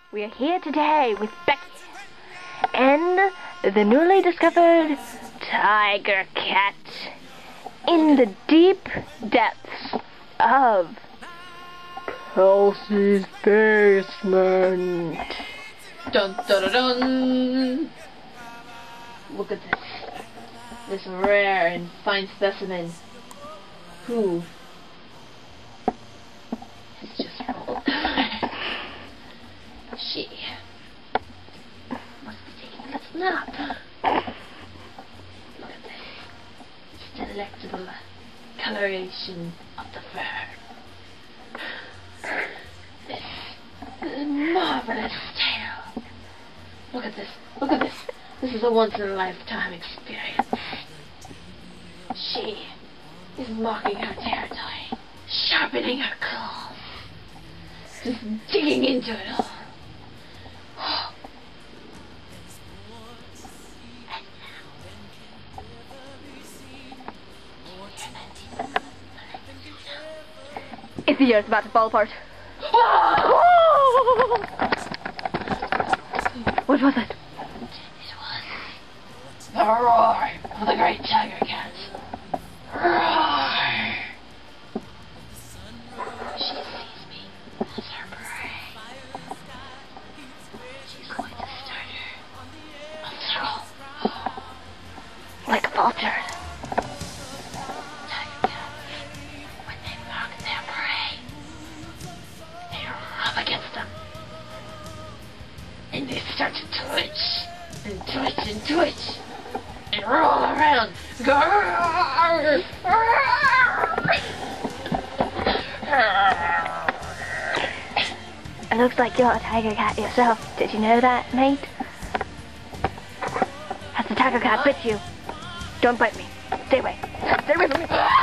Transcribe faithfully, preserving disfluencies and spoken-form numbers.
We are here today with Becky and the newly discovered tiger cat in the deep depths of Kelsey's basement. Dun dun dun dun! Look at this. This rare and fine specimen. Who has just rolled. She must be taking a little nap. Look at this delectable coloration of the fur. This, this marvelous tail. Look at this. Look at this. This is a once-in-a-lifetime experience. She is marking her territory, sharpening her claws, just digging into it all. It's the earth about to fall apart. What was it? It was the roar of the great tiger cat. Roar! She sees me as her prey. She's going to start her a throw. Like a vulture. Tiger cats, when they mark their prey, they rub against them. And they start to twitch, and twitch, and twitch, and roll around. It looks like you're a tiger cat yourself. Did you know that, mate? Has the tiger cat bit you? Don't bite me. Stay away. Stay away from me.